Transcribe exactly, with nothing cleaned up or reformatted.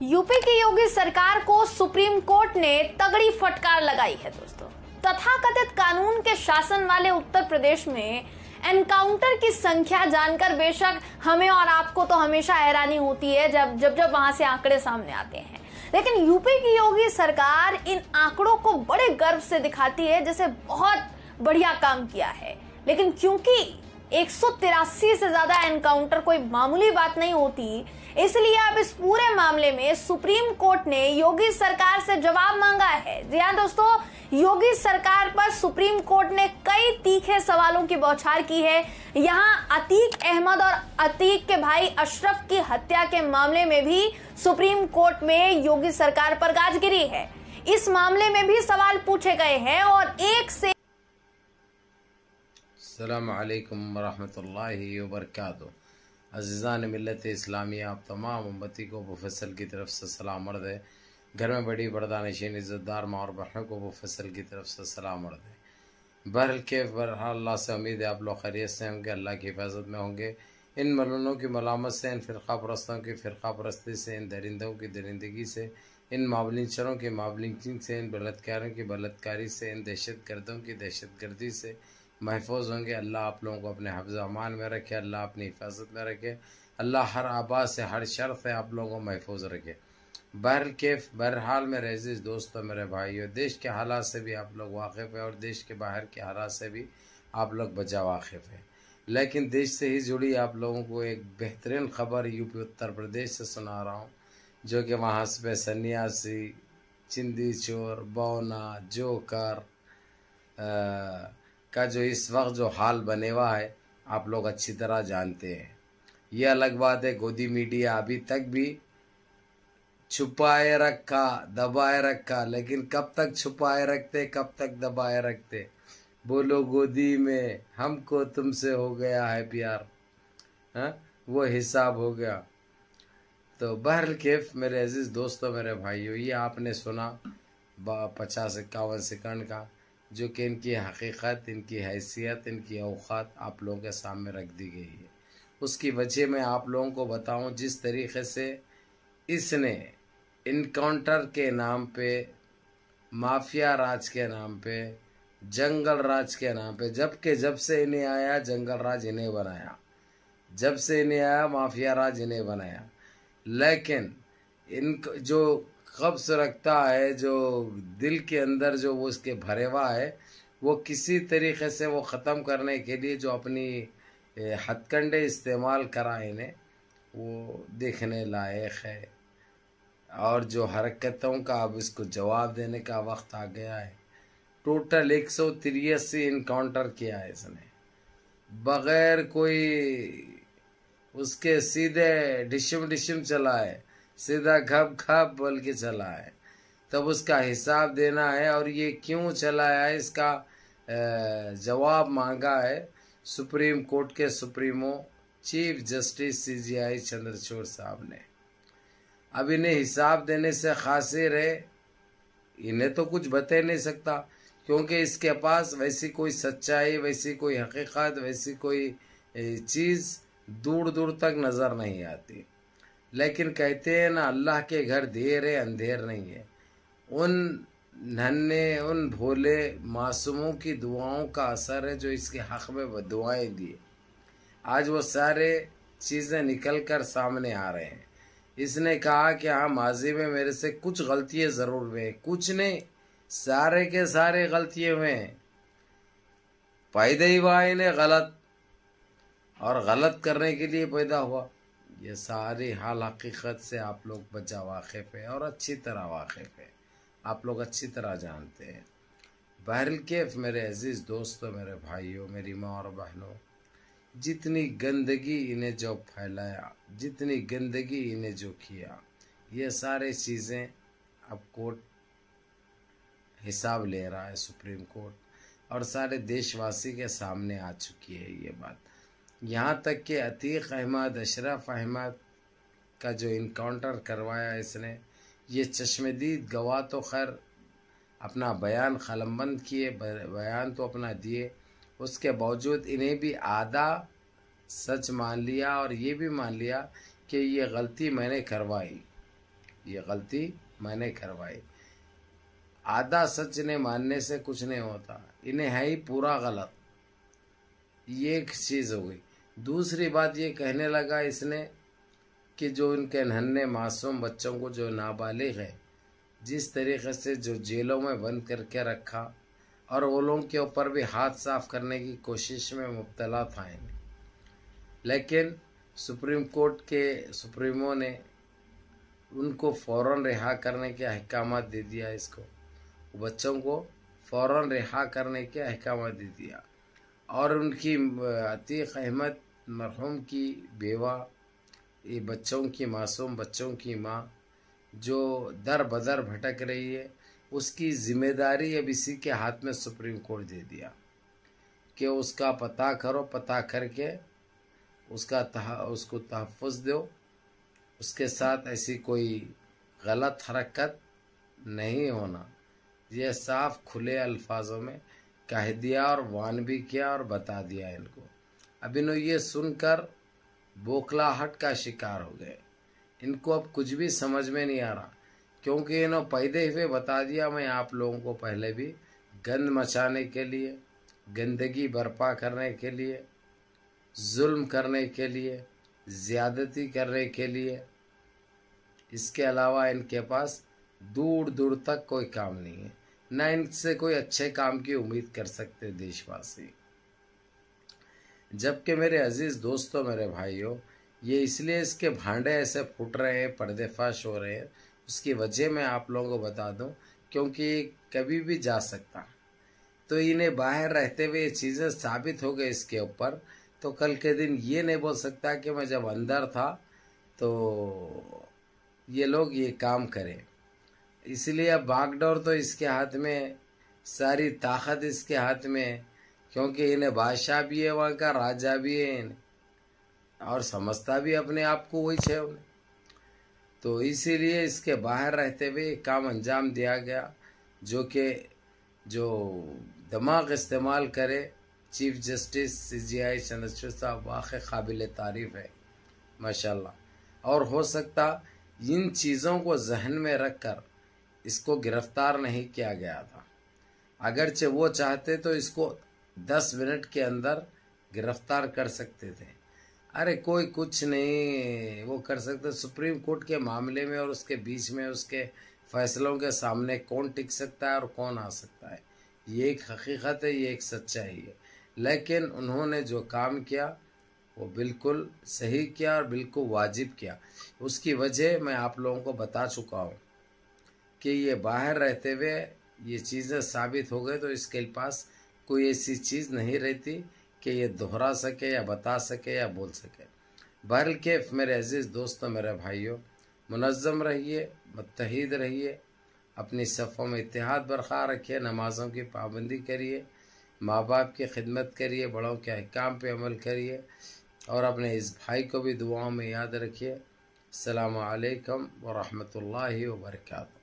UP की योगी सरकार को सुप्रीम कोर्ट ने तगड़ी फटकार लगाई है दोस्तों। तथाकथित कानून के शासन वाले उत्तर प्रदेश में एनकाउंटर की संख्या जानकर बेशक हमें और आपको तो हमेशा हैरानी होती है जब जब जब वहां से आंकड़े सामने आते हैं, लेकिन यूपी की योगी सरकार इन आंकड़ों को बड़े गर्व से दिखाती है जैसे बहुत बढ़िया काम किया है। लेकिन क्योंकि एक सौ तिरासी से ज्यादा एनकाउंटर कोई मामूली बात नहीं होती, इसलिए अब इस पूरे मामले में सुप्रीम कोर्ट ने योगी सरकार से जवाब मांगा है। जी हाँ दोस्तों, योगी सरकार पर सुप्रीम कोर्ट ने कई तीखे सवालों की बौछार की है। यहाँ अतीक अहमद और अतीक के भाई अशरफ की हत्या के मामले में भी सुप्रीम कोर्ट में योगी सरकार पर गाज गिरी है। इस मामले में भी सवाल पूछे गए हैं और एक से अस्सलाम वालेकुम वरहमतुल्लाहि वबरकातुहू। अज़ीज़ान मिल्लत इस्लामिया, आप तमाम उम्मती को मुफस्सल की तरफ से सलाम अर्ज़ है। घर में बड़ी पर्दानशीन इज़्ज़तदार माँ और बहनों को मुफस्सल की तरफ से सलाम अर्ज़ है। बहरहाल के बहरहाल अल्लाह से उम्मीद है आप लोग खैरियत से होंगे, अल्लाह की हिफाजत में होंगे। इन मलूनों की मलामत से, इन फ़िरक़ा परस्तों की फ़िरक़ा परस्ती से, इन दरिंदों की दरिंदगी से, इन मावलिंचरों की मावलिंचिंग से, इन बलात्कारों की बलात्कारी से, इन दहशत गर्दों की दहशत गर्दी से महफूज होंगे। अल्लाह आप लोगों को अपने हफ्ज़ अमान में रखे, अल्लाह अपनी हिफाजत में रखे, अल्लाह हर आबाद से हर शर से आप लोगों को महफूज रखे। बहर केफ बहरहाल मेरे अजीज़ दोस्तों, मेरे भाइयों, देश के हालात से भी आप लोग वाकिफ़ है और देश के बाहर के हालात से भी आप लोग बचा वाकिफ़ है। लेकिन देश से ही जुड़ी आप लोगों को एक बेहतरीन ख़बर यूपी उत्तर प्रदेश से सुना रहा हूँ, जो कि वहाँ पे सन्यासी, चिंदी चोर, बौना, जोकर आ, का जो इस वक्त जो हाल बने हुआ है आप लोग अच्छी तरह जानते हैं। ये अलग बात है, गोदी मीडिया अभी तक भी छुपाए रखा, दबाए रखा, लेकिन कब तक छुपाए रखते, कब तक दबाए रखते। बोलो गोदी में हमको तुमसे हो गया है प्यार, हाँ वो हिसाब हो गया। तो बहरल केफ मेरे अजीज़ दोस्तों, मेरे भाइयों, ये आपने सुना पचास इक्यावन सेकंड का, जो कि इनकी हकीकत, इनकी हैसियत, इनकी औकात आप लोगों के सामने रख दी गई है। उसकी वजह मैं आप लोगों को बताऊं, जिस तरीक़े से इसने इनकाउंटर के नाम पे, माफिया राज के नाम पे, जंगल राज के नाम पे, जबकि जब से इन्हें आया जंगल राज इन्हें बनाया, जब से इन्हें आया माफिया राज इन्हें बनाया। लेकिन इन जो कब्ज़ रखता है, जो दिल के अंदर जो वो उसके भरे हुआ है, वो किसी तरीक़े से वो ख़त्म करने के लिए जो अपनी हथकंडे इस्तेमाल करा इन्हें, वो देखने लायक है। और जो हरकतों का अब इसको जवाब देने का वक्त आ गया है। टोटल एक सौ तिरासी इनकाउंटर किया है इसने, बग़ैर कोई उसके सीधे डिशम डिशम चला है, सीधा घप घप बोल के चला है। तब उसका हिसाब देना है और ये क्यों चलाया है, इसका जवाब मांगा है सुप्रीम कोर्ट के supremo chief justice C J I Chandrachud साहब ने। अब इन्हें हिसाब देने से खासिर है, इन्हें तो कुछ बता नहीं सकता, क्योंकि इसके पास वैसी कोई सच्चाई, वैसी कोई हकीकत, वैसी कोई चीज़ दूर दूर तक नज़र नहीं आती। लेकिन कहते हैं ना, अल्लाह के घर देर है अंधेर नहीं है। उन नन्हे, उन भोले मासूमों की दुआओं का असर है जो इसके हक़ में दुआएं दिए, आज वो सारे चीज़ें निकल कर सामने आ रहे हैं। इसने कहा कि हाँ, माजी में मेरे से कुछ गलतियाँ ज़रूर हुए, कुछ नहीं, सारे के सारे गलतियाँ हुए हैं। पैदा ही हुआ इन्हें गलत, और गलत करने के लिए पैदा हुआ। ये सारी हाल हकीकत से आप लोग बचा वाकिफ़ है और अच्छी तरह वाकिफ़ है, आप लोग अच्छी तरह जानते हैं। बहरल केफ मेरे अजीज़ दोस्तों, मेरे भाइयों, मेरी माँ और बहनों, जितनी गंदगी इन्हें जो फैलाया, जितनी गंदगी इन्हें जो किया, ये सारे चीज़ें अब कोर्ट हिसाब ले रहा है, सुप्रीम कोर्ट, और सारे देशवासी के सामने आ चुकी है ये बात। यहाँ तक कि अतीक अहमद, अशरफ अहमद का जो इनकाउंटर करवाया इसने, ये चश्मदीद गवाह तो खैर अपना बयान कलमबंद किए, बयान तो अपना दिए, उसके बावजूद इन्हें भी आधा सच मान लिया और ये भी मान लिया कि ये गलती मैंने करवाई। ये गलती मैंने करवाई। आधा सच ने मानने से कुछ नहीं होता, इन्हें है ही पूरा गलत। ये एक चीज़ हो गई। दूसरी बात ये कहने लगा इसने कि जो इनके नन्हे मासूम बच्चों को, जो नाबालिग है, जिस तरीके से जो जेलों में बंद करके रखा और वो लोगों के ऊपर भी हाथ साफ करने की कोशिश में मुब्तला था इन्हें, लेकिन सुप्रीम कोर्ट के सुप्रीमो ने उनको फ़ौरन रिहा करने के अहकाम दे दिया। इसको बच्चों को फ़ौरन रिहा करने के अहकाम दे दिया। और उनकी अतीक अहमद मरहूम की बेवा, ये बच्चों की मासूम बच्चों की माँ जो दर बदर भटक रही है, उसकी ज़िम्मेदारी अब इसी के हाथ में सुप्रीम कोर्ट दे दिया कि उसका पता करो, पता करके उसका तह उसको तहफ़्फ़ुज़ दो, उसके साथ ऐसी कोई गलत हरकत नहीं होना। यह साफ खुले अल्फाजों में कह दिया और वान भी किया और बता दिया इनको। अब इन्होंने ये सुनकर बौखलाहट का शिकार हो गए। इनको अब कुछ भी समझ में नहीं आ रहा, क्योंकि इन्होंने पैदे हुए बता दिया मैं आप लोगों को पहले भी गंद मचाने के लिए, गंदगी बर्पा करने के लिए, जुल्म करने के लिए, ज़्यादती करने के लिए, इसके अलावा इनके पास दूर दूर तक कोई काम नहीं है। न इनसे कोई अच्छे काम की उम्मीद कर सकते देशवासी। जबकि मेरे अजीज़ दोस्तों, मेरे भाइयों, ये इसलिए इसके भांडे ऐसे फूट रहे हैं, पर्देफाश हो रहे हैं, उसकी वजह मैं आप लोगों को बता दूं, क्योंकि कभी भी जा सकता। तो इन्हें बाहर रहते हुए ये चीज़ें साबित हो गई इसके ऊपर, तो कल के दिन ये नहीं बोल सकता कि मैं जब अंदर था तो ये लोग ये काम करें। इसलिए अब बागडोर तो इसके हाथ में, सारी ताकत इसके हाथ में, क्योंकि इन्हें बादशाह भी है, वहाँ का राजा भी है इन्हें, और समझता भी अपने आप को वही है उन्हें। तो इसीलिए इसके बाहर रहते हुए काम अंजाम दिया गया, जो कि जो दिमाग इस्तेमाल करे chief justice C J I Chandrachud साहब वाक़ई काबिल तारीफ़ है माशाल्लाह। और हो सकता इन चीज़ों को जहन में रख कर इसको गिरफ्तार नहीं किया गया था। अगरचे वो चाहते तो इसको दस मिनट के अंदर गिरफ्तार कर सकते थे। अरे कोई कुछ नहीं वो कर सकते। सुप्रीम कोर्ट के मामले में और उसके बीच में उसके फैसलों के सामने कौन टिक सकता है और कौन आ सकता है, ये एक हकीकत है, ये एक सच्चाई है। लेकिन उन्होंने जो काम किया वो बिल्कुल सही किया और बिल्कुल वाजिब किया। उसकी वजह मैं आप लोगों को बता चुका हूँ कि ये बाहर रहते हुए ये चीज़ें साबित हो गए, तो इसके पास कोई ऐसी चीज़ नहीं रहती कि ये दोहरा सके या बता सके या बोल सके। बहरहाल के मेरे अजीज़ दोस्तों, मेरे भाइयों, मुनज़्ज़म रहिए, मुत्तहिद रहिए, अपनी सफ़ों में इत्तेहाद बरक़रार रखिए, नमाज़ों की पाबंदी करिए, माँ बाप की खिदमत करिए, बड़ों के अहकाम पे अमल करिए, और अपने इस भाई को भी दुआओं में याद रखिए। अस्सलामु अलैकुम व रहमतुल्लाहि व बरकातहू।